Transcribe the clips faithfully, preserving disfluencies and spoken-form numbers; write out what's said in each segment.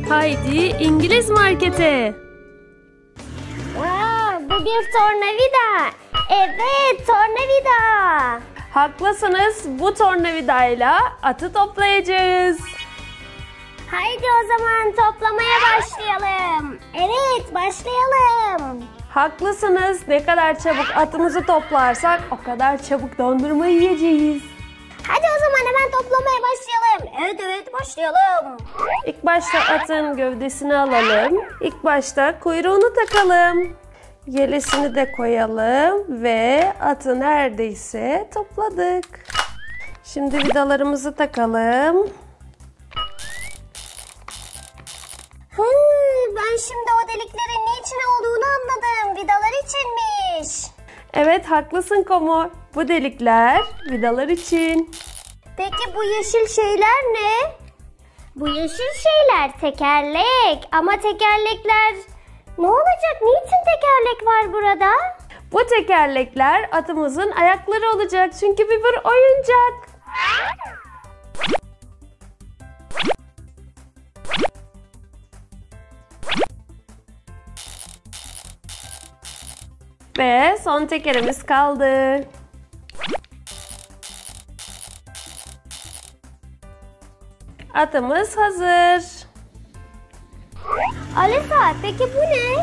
Haydi İngiliz markete. Wow, bu bir tornavida. Evet, tornavida. Haklısınız. Bu tornavidayla atı toplayacağız. Haydi o zaman toplamaya başlayalım. Evet, başlayalım. Haklısınız. Ne kadar çabuk atımızı toplarsak o kadar çabuk dondurma yiyeceğiz. Hadi o zaman hemen toplamaya başlayalım. Evet evet başlayalım. İlk başta atın gövdesini alalım. İlk başta kuyruğunu takalım. Yelesini de koyalım ve atı neredeyse topladık. Şimdi vidalarımızı takalım. Hmm, ben şimdi o deliklerin niçin olduğunu anladım. Vidalar içinmiş. Evet haklısın Komo. Bu delikler vidalar için. Peki bu yeşil şeyler ne? Bu yeşil şeyler tekerlek. Ama tekerlekler ne olacak? Niçin tekerlek var burada? Bu tekerlekler atımızın ayakları olacak. Çünkü bir bir oyuncak. Ve son tekerimiz kaldı. Atımız hazır. Alisa, peki bu ne?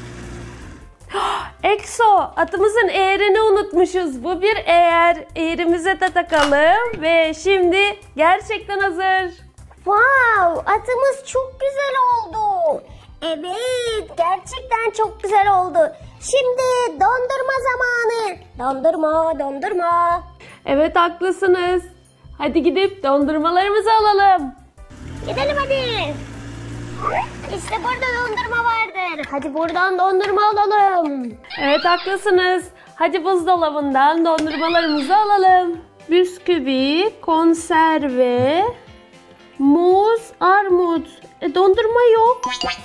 Exo, atımızın eğerini unutmuşuz. Bu bir eğer. Eğerimize de takalım ve şimdi gerçekten hazır. Wow, atımız çok güzel oldu. Evet, gerçekten çok güzel oldu. Şimdi dondurma zamanı. Dondurma, dondurma. Evet haklısınız. Hadi gidip dondurmalarımızı alalım. Gidelim hadi. İşte burada dondurma vardır. Hadi buradan dondurma alalım. Evet haklısınız. Hadi buzdolabından dondurmalarımızı alalım. Bisküvi, konserve, muz, armut. E, dondurma yok.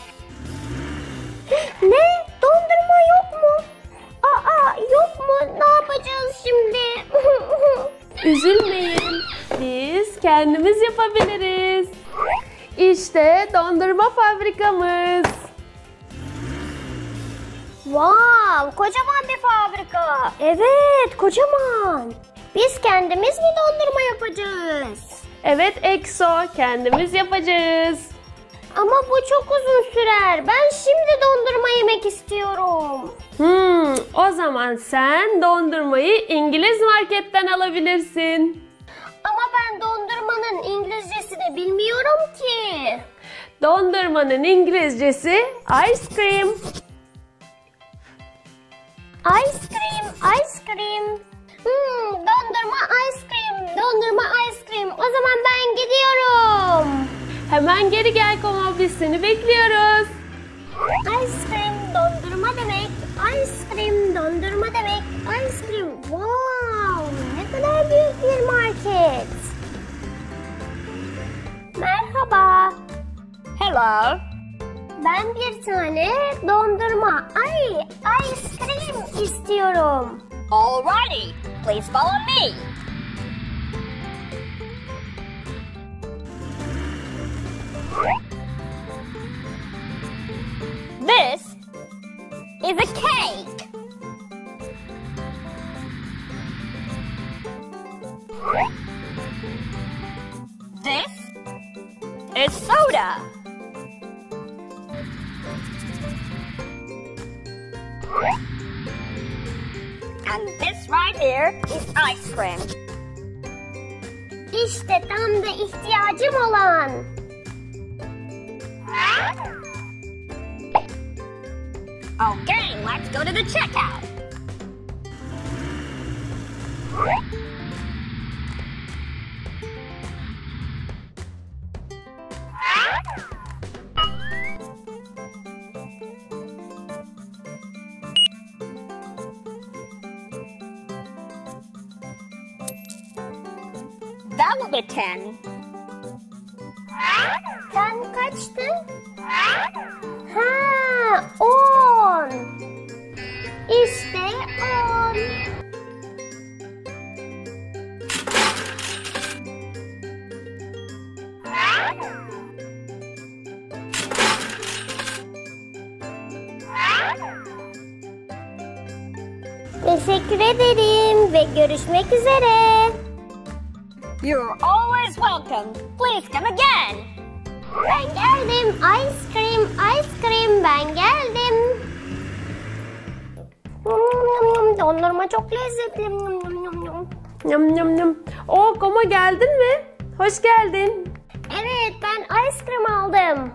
Ne? Dondurma yok mu? Aa, yok mu? Ne yapacağız şimdi? Üzülmeyin. Biz kendimiz yapabiliriz. İşte dondurma fabrikamız. Wow, kocaman bir fabrika. Evet, kocaman. Biz kendimiz mi dondurma yapacağız? Evet Exo, kendimiz yapacağız. Ama bu çok uzun sürer. Ben şimdi dondurma yemek istiyorum. Hmm, o zaman sen dondurmayı İngiliz marketten alabilirsin. Ama ben dondurmanın İngilizcesini bilmiyorum ki. Dondurmanın İngilizcesi ice cream. Ice cream, ice cream. Hmm, dondurma ice cream, dondurma ice cream. O zaman ben gidiyorum. Hemen geri gel Komo, biz seni bekliyoruz. Ice cream, dondurma demek. Ice cream, dondurma demek. Ice cream, wow, ne kadar büyük bir market. Merhaba. Hello. Ben bir tane dondurma, ay, ice cream istiyorum. Alrighty. Please follow me. This is a cake. This is soda. And this right here is ice cream. İşte tam da ihtiyacım olan. Okay, let's go to the checkout. That will be ten. Sen kaçtın? Ha, on. İşte on. Teşekkür ederim ve görüşmek üzere. You're always welcome. Please come again. Ben geldim. Ice cream, ice cream. Ben geldim. Dondurma çok lezzetli. Yum yum yum. Oo Koma, geldin mi? Hoş geldin. Evet, ben ice cream aldım.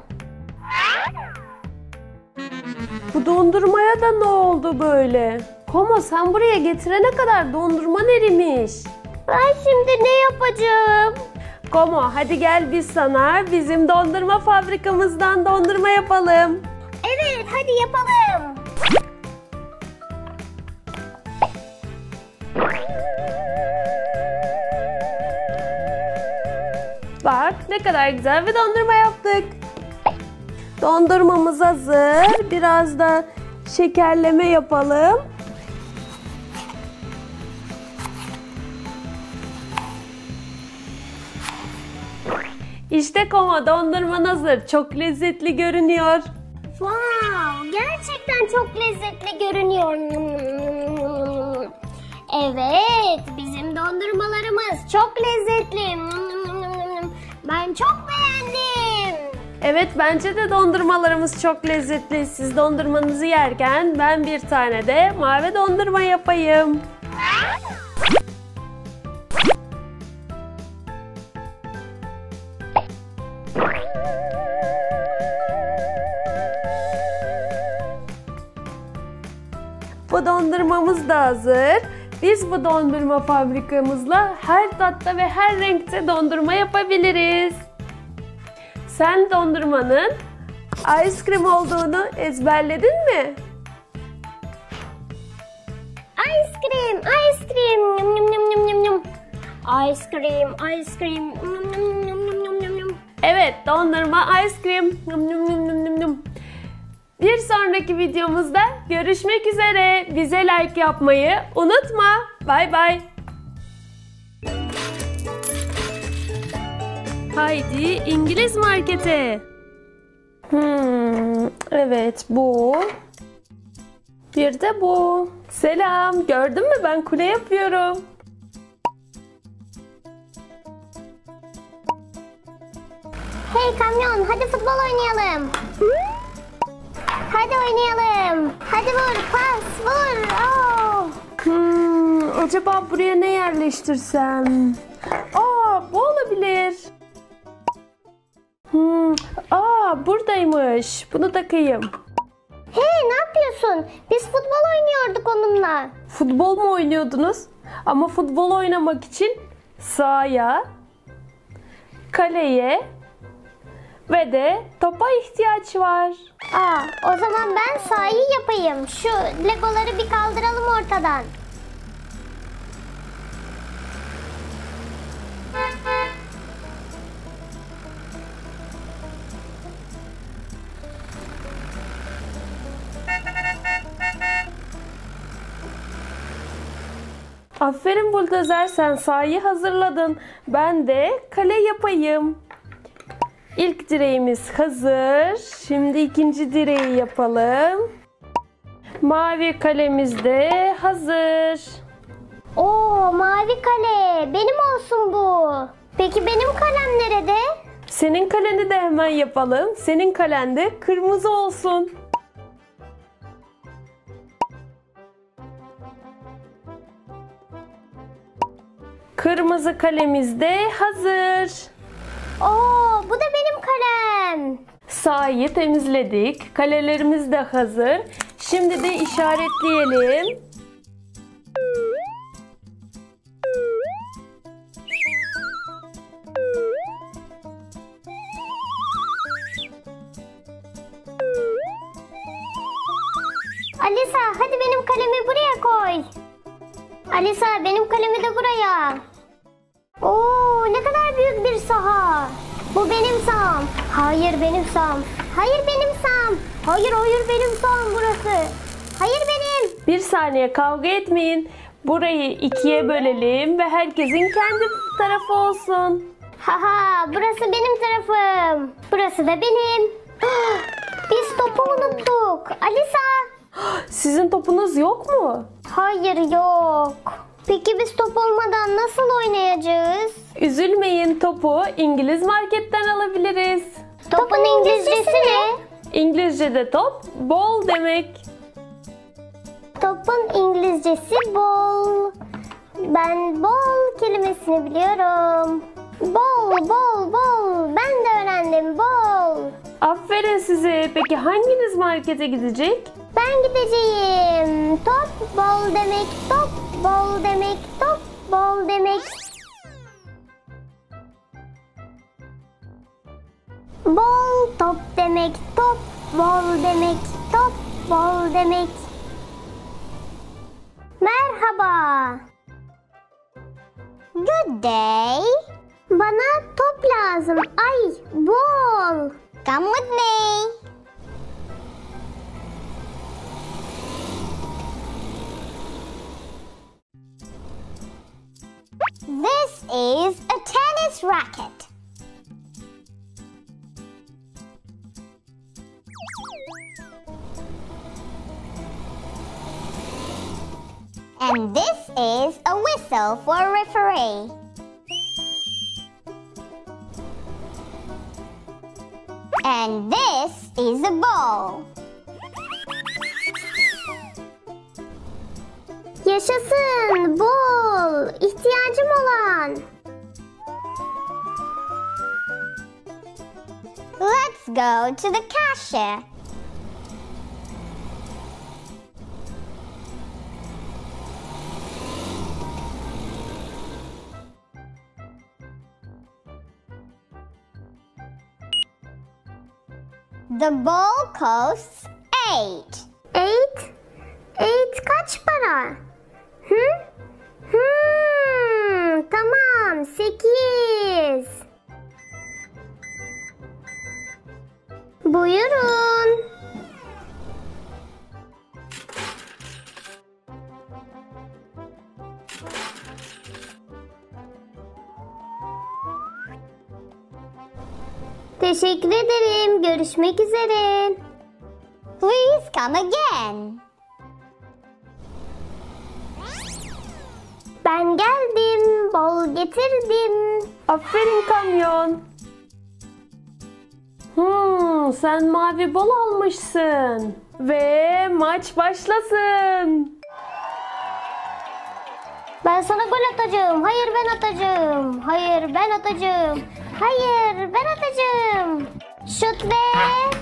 Bu dondurmaya da ne oldu böyle? Koma, sen buraya getirene kadar dondurman erimiş. Ben şimdi ne yapacağım? Koma, hadi gel biz sana bizim dondurma fabrikamızdan dondurma yapalım. Evet, hadi yapalım. Bak ne kadar güzel bir dondurma yaptık. Dondurmamız hazır. Biraz da şekerleme yapalım. İşte Koma, dondurman hazır. Çok lezzetli görünüyor. Wow, gerçekten çok lezzetli görünüyor. Evet, bizim dondurmalarımız çok lezzetli. Ben çok beğendim. Evet, bence de dondurmalarımız çok lezzetli. Siz dondurmanızı yerken ben bir tane de mavi dondurma yapayım. Bu dondurmamız da hazır. Biz bu dondurma fabrikamızla her tatta ve her renkte dondurma yapabiliriz. Sen dondurmanın ice cream olduğunu ezberledin mi? Ice cream, ice cream. Yum yum yum yum yum yum. Ice cream, ice cream. Yum yum yum yum yum yum yum. Evet, dondurma, ice cream. Yum yum yum yum yum yum. Bir sonraki videomuzda görüşmek üzere. Bize like yapmayı unutma. Bay bay. Haydi İngiliz markete. Hmm, evet bu. Bir de bu. Selam. Gördün mü, ben kule yapıyorum. Hey kamyon, hadi futbol oynayalım. Hadi oynayalım. Hadi vur, pas, vur. Oh. Hmm, acaba buraya ne yerleştirsem? Aa, bu olabilir. Hmm, aa, buradaymış. Bunu takayım. Hey, ne yapıyorsun? Biz futbol oynuyorduk onunla. Futbol mu oynuyordunuz? Ama futbol oynamak için sahaya, kaleye ve de topa ihtiyaç var. Aa, o zaman ben sahayı yapayım. Şu legoları bir kaldıralım ortadan. Aferin Buldozer, sen sahayı hazırladın. Ben de kale yapayım. İlk direğimiz hazır. Şimdi ikinci direği yapalım. Mavi kalemiz de hazır. Oo, mavi kale. Benim olsun bu. Peki benim kalem nerede? Senin kaleni de hemen yapalım. Senin kalen de kırmızı olsun. Kırmızı kalemiz de hazır. Oo, bu da benim kalem. Sahayı temizledik. Kalelerimiz de hazır. Şimdi de işaretleyelim. Alisa, hadi benim kalemi buraya koy. Alisa, benim kalemi de buraya. Oo, ne kadar büyük bir saha. Bu benim saham. Hayır, benim saham. Hayır, benim saham. Hayır, hayır, benim saham burası. Hayır, benim. Bir saniye, kavga etmeyin. Burayı ikiye bölelim ve herkesin kendi tarafı olsun. Haha, burası benim tarafım. Burası da benim. Biz topu unuttuk. Alisa. Sizin topunuz yok mu? Hayır, yok. Peki biz top olmadan nasıl oynayacağız? Üzülmeyin, topu İngiliz marketten alabiliriz. Topun İngilizcesi ne? İngilizce'de top ball demek. Topun İngilizcesi ball. Ben ball kelimesini biliyorum. Ball, ball, ball. Ben de öğrendim ball. Aferin size. Peki hanginiz markete gidecek? Ben gideceğim. Top ball demek, top ball demek, top ball demek. Ball top demek, top ball demek, top ball demek. Merhaba. Good day. Bana top lazım. Ay, ball. Come with me. This is a tennis racket. And this is a whistle for a referee. And this is a ball. Yaşasın, ball. İhtiyacım olan. Let's go to the cashier. The ball costs eight. Eight? Eight kaç para? Hı? Hmm, tamam, sekiz. Buyurun. Teşekkür ederim. Görüşmek üzere. Please come again. Ben geldim. Bol getirdim. Aferin kamyon. Hmm, sen mavi bol almışsın. Ve maç başlasın. Ben sana gol atacağım. Hayır, ben atacağım. Hayır, ben atacağım. Hayır, ben atacağım. Şut ve...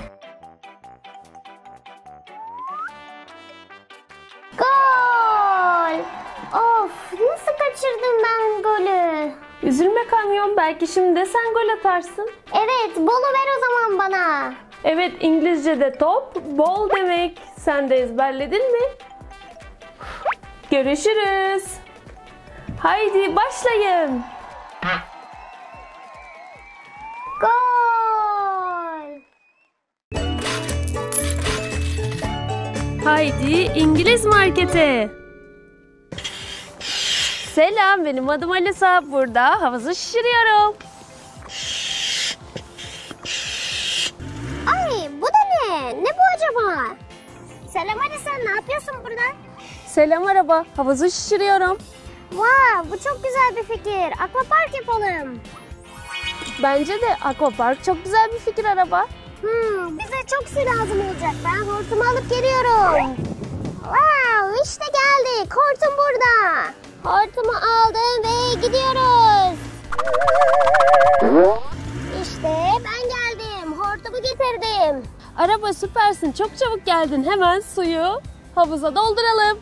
Gol! Of, nasıl kaçırdım ben golü? Üzülme kamyon, belki şimdi de sen gol atarsın. Evet, bolu ver o zaman bana. Evet, İngilizce'de top ball demek. Sen de ezberledin mi? Görüşürüz. Haydi başlayın. Gol! Haydi İngiliz markete. Selam, benim adım Alisa. Burada havuzu şişiriyorum. Ay, bu da ne? Ne bu acaba? Selam Alisa, ne yapıyorsun burada? Selam araba, havuzu şişiriyorum. Wow, bu çok güzel bir fikir. Aquapark yapalım. Bence de aquapark çok güzel bir fikir araba. Hmm, bize çok su lazım olacak. Ben hortumu alıp geliyorum. Wow, işte geldik. Hortum burada. Hortumu aldım ve gidiyoruz. İşte ben geldim. Hortumu getirdim. Araba süpersin, çok çabuk geldin. Hemen suyu havuza dolduralım.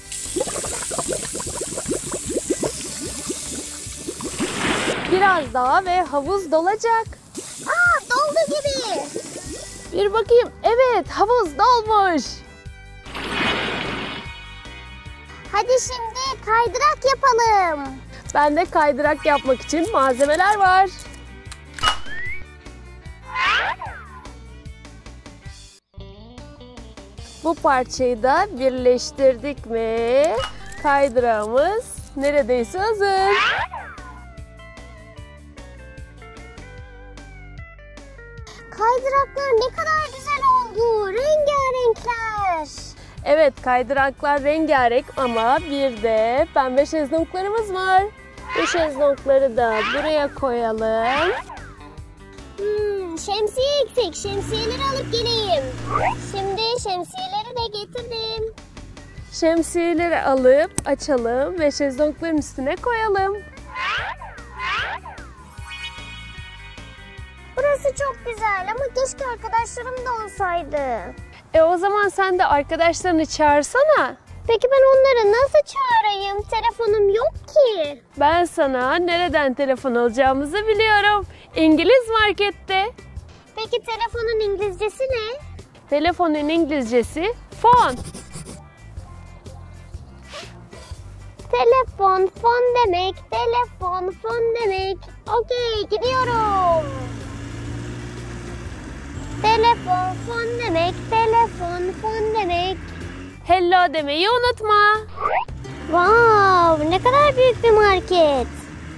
Biraz daha ve havuz dolacak. Aa, doldu gibi. Bir bakayım. Evet, havuz dolmuş. Hadi şimdi kaydırak yapalım. Bende kaydırak yapmak için malzemeler var. Bu parçayı da birleştirdik mi kaydırağımız neredeyse hazır. Kaydıraklar ne kadar güzel oldu. Rengarenkler. Evet, kaydıraklar rengarenk ama bir de pembe şezlonglarımız var. Bu şezlongları da buraya koyalım. Hmm, şemsiye eksik. Şemsiyeleri alıp geleyim. Şimdi şemsiyeleri de getirdim. Şemsiyeleri alıp açalım ve şezlongların üstüne koyalım. Burası çok güzel ama keşke arkadaşlarım da olsaydı. E o zaman sen de arkadaşlarını çağırsana. Peki ben onları nasıl çağırayım? Telefonum yok ki. Ben sana nereden telefon alacağımızı biliyorum. İngiliz markette. Peki telefonun İngilizcesi ne? Telefonun İngilizcesi phone. Telefon, fon demek. Telefon, fon demek. Okey, gidiyorum. Telefon, fon demek. Telefon, fon demek. Hello demeyi unutma. Wow, ne kadar büyük bir market.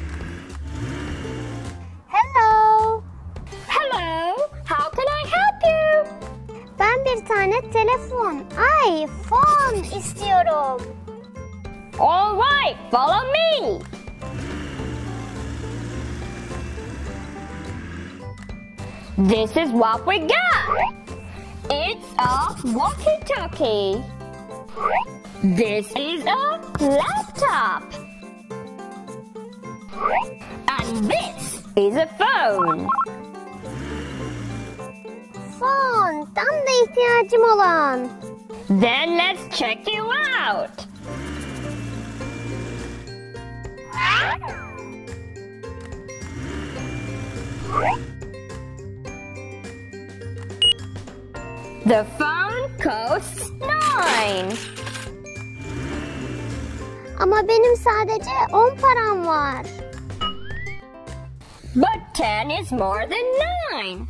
Hello. Hello, how can I help you? Ben bir tane telefon, ay, fon istiyorum. All right, follow me. This is what we got. It's a walkie-talkie. This is a laptop. And this is a phone. Fon, tam da ihtiyacım olan. Then let's check you out. The phone costs nine. Ama benim sadece on param var. But ten is more than nine.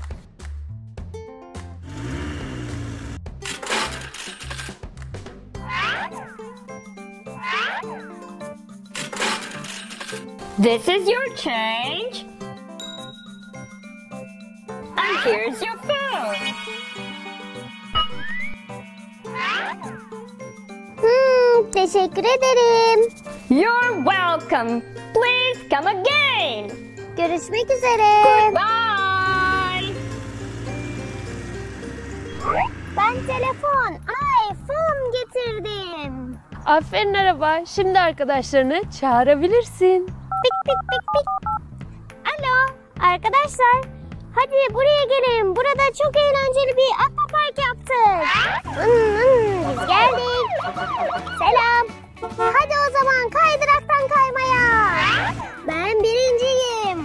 This is your change. And here's your phone. Hmm, teşekkür ederim. You're welcome. Please come again. Görüşmek üzere. Bye. Ben telefon, iPhone getirdim. Aferin araba. Şimdi arkadaşlarını çağırabilirsin. Pik pik pik pik. Alo arkadaşlar. Hadi buraya gelin. Burada çok eğlenceli bir aquapark yaptık. Hmm, hmm, biz geldik. Selam. Hadi o zaman kaydıraktan kaymaya. Ben birinciyim.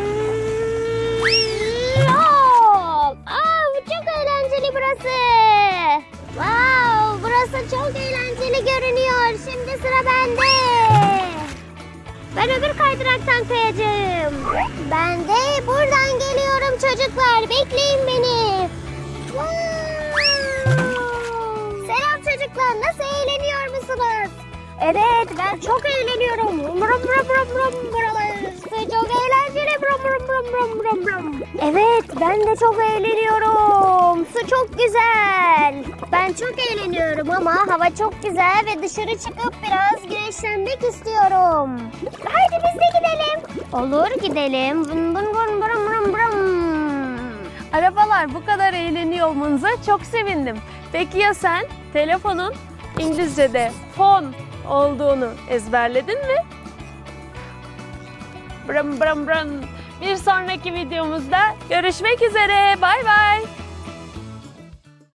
Hop. Aa, çok eğlenceli burası. Wow, burası çok eğlenceli görünüyor. Şimdi sıra bende. Ben öbür kaydıraktan kayacağım. Ben de buradan geliyorum çocuklar. Bekleyin beni. Wow. Selam çocuklar. Nasıl eğleniyor musunuz? Evet, ben çok eğleniyorum. Brum brum brum brum. Burası çok eğlenceli. Brum brum brum brum brum brum. Evet, ben de çok eğleniyorum. Su çok güzel. Ben çok eğleniyorum ama hava çok güzel ve dışarı çıkıp biraz güneşlenmek istiyorum. Haydi biz de gidelim. Olur, gidelim. Brum brum brum brum brum. Arabalar, bu kadar eğleniyor olmanıza çok sevindim. Peki ya sen? Telefonun İngilizce'de phone olduğunu ezberledin mi? Brum brum brum. Bir sonraki videomuzda görüşmek üzere. Bay bay.